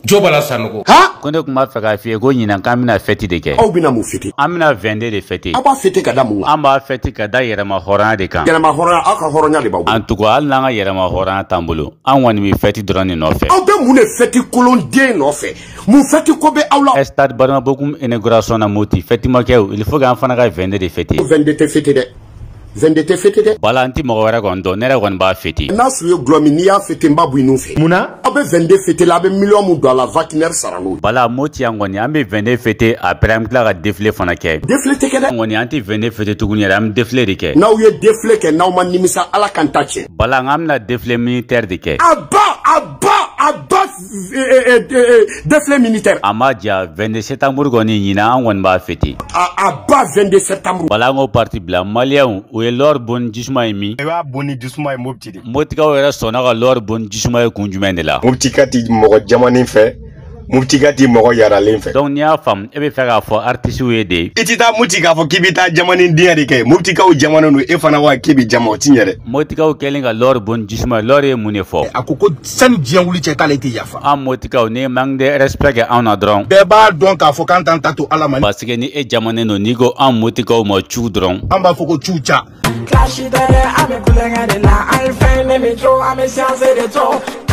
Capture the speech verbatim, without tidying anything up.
Jobala Sanogo. Ha? Ko ne kuma fɛ k'a f'i ye ko ɲinan k'an bɛna fête de kɛ. Aw bɛna mun fêter? An bɛna vingt-deux de fêter. Aw b'a fêter ka da mun kan? An b'a fêter ka da yɛrɛma hɔrɔnya de kan. Yɛrɛma hɔrɔnya, aw ka hɔrɔnya de b'aw bolo. En tout cas, hali n'an ka yɛrɛma hɔrɔnya t'an bolo, an kɔni bɛ fête dɔrɔn de nɔfɛ. Aw bɛ mun de fêter kolonden nɔfɛ? Mun fête ko bɛ aw la? Stade Barmabokoum inauguration na Moti fête ma kɛ o, il faut k'an fana ka vingt-deux de fêter. vingt-deux tɛ fêter dɛ. vingt-deux tɛ fêter dɛ. Bala an tɛ mɔgɔ wɛrɛ kɔni dɔn, ne yɛrɛ kɔni b'a fêter. N'a su ye gulɔ min n'i y'a fêter n b'a bɔ i nun fɛ. Munna? Aw bɛ vingt-deux fêter la, aw bɛ miliyɔn mun don a la Wagner sara n'o ye. Bala Moti yan kɔni an bɛ vingt-deux fêter après an bɛ tila ka défilé fana kɛ. Défilé tɛ kɛ dɛ. An kɔni an tɛ vingt-deux fêter tuguni yɛrɛ, an bɛ défilé de kɛ. N'aw ye défilé kɛ n'aw ma nimisa Ala kan ta tiɲɛ. Bala an bɛna défilé militaire de kɛ. A ba a ba a ba défilé militaire. A ma ja vingt-deux septembre kɔni ɲinan an kɔni b'a fêter. A a ba vingt-deux septembre. Bala an k'o parti bila maliyɛnw o ye Lord Boni jisuma ye min. I b'a boni jisuma ye Mopti de. Motikaw yɛrɛ sɔnna ka Lord Boni jisuma ye kun jumɛn de la. Mopti ka ti mɔgɔ jamanen fɛ. Mopti ka ti mɔgɔ yaralen fɛ. Donc n'i y'a faamu e bɛ fɛ k'a fɔ artiste ye de. I ti taa Mopti k'a fɔ k'i bɛ taa jamanen den de kɛ. Moptikaw jamanen don e fana wa k'i bɛ jama o ti ɲɛ dɛ. Motikaw kɛlen ka Lord Boni jisuma Lord ye mun de fɔ. A ko ko sani diɲɛ wuli cɛ k'ale tɛ yafa. An Motikaw ni manque de respect kɛ anw na dɔrɔn. Bɛɛ b'a dɔn k'a fɔ k'an t'an ta to Ala ma. Parce que ni e jamanen don n'i ko an Motikaw ma cu dɔrɔn. An b'a fɔ ko cu ca. Clash it, I'm a kulenga de la. I'm fine, let me throw. I'm a chance de trop.